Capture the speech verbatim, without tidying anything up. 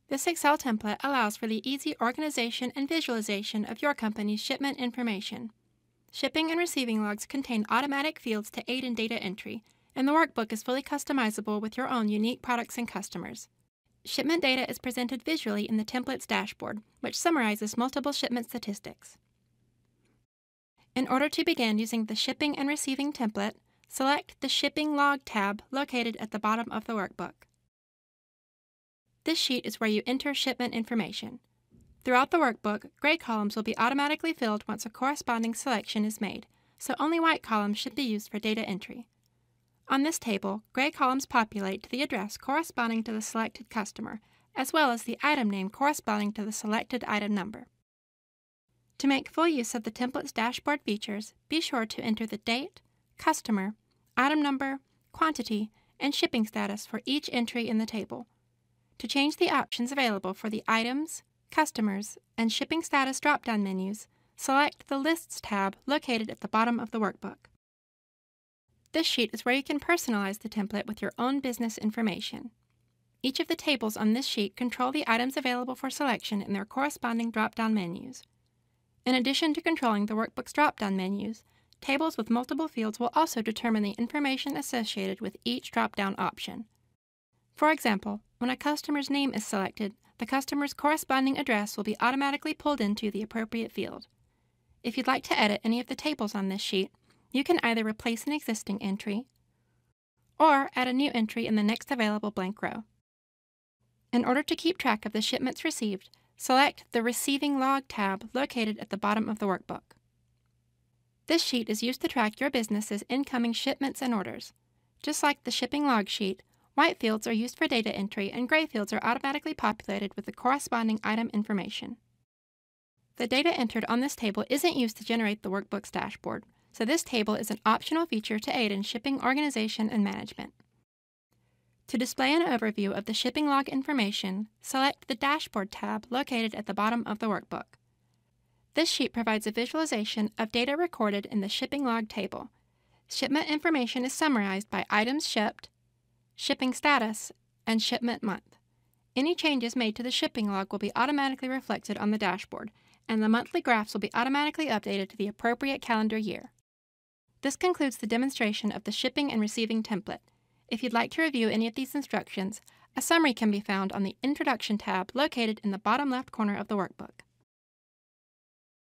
This Excel template allows for the easy organization and visualization of your company's shipment information. Shipping and receiving logs contain automatic fields to aid in data entry, and the workbook is fully customizable with your own unique products and customers. Shipment data is presented visually in the template's dashboard, which summarizes multiple shipment statistics. In order to begin using the Shipping and Receiving template, select the Shipping Log tab located at the bottom of the workbook. This sheet is where you enter shipment information. Throughout the workbook, gray columns will be automatically filled once a corresponding selection is made, so only white columns should be used for data entry. On this table, gray columns populate to the address corresponding to the selected customer, as well as the item name corresponding to the selected item number. To make full use of the template's dashboard features, be sure to enter the date, customer, item number, quantity, and shipping status for each entry in the table. To change the options available for the items, customers, and shipping status drop-down menus, select the Lists tab located at the bottom of the workbook. This sheet is where you can personalize the template with your own business information. Each of the tables on this sheet control the items available for selection in their corresponding drop-down menus. In addition to controlling the workbook's drop-down menus, tables with multiple fields will also determine the information associated with each drop-down option. For example, when a customer's name is selected, the customer's corresponding address will be automatically pulled into the appropriate field. If you'd like to edit any of the tables on this sheet, you can either replace an existing entry or add a new entry in the next available blank row. In order to keep track of the shipments received, select the Receiving Log tab located at the bottom of the workbook. This sheet is used to track your business's incoming shipments and orders. Just like the Shipping Log sheet, white fields are used for data entry and gray fields are automatically populated with the corresponding item information. The data entered on this table isn't used to generate the workbook's dashboard, so this table is an optional feature to aid in shipping organization and management. To display an overview of the shipping log information, select the Dashboard tab located at the bottom of the workbook. This sheet provides a visualization of data recorded in the shipping log table. Shipment information is summarized by items shipped, shipping status, and shipment month. Any changes made to the shipping log will be automatically reflected on the dashboard, and the monthly graphs will be automatically updated to the appropriate calendar year. This concludes the demonstration of the Shipping and Receiving template. If you'd like to review any of these instructions, a summary can be found on the Introduction tab located in the bottom left corner of the workbook.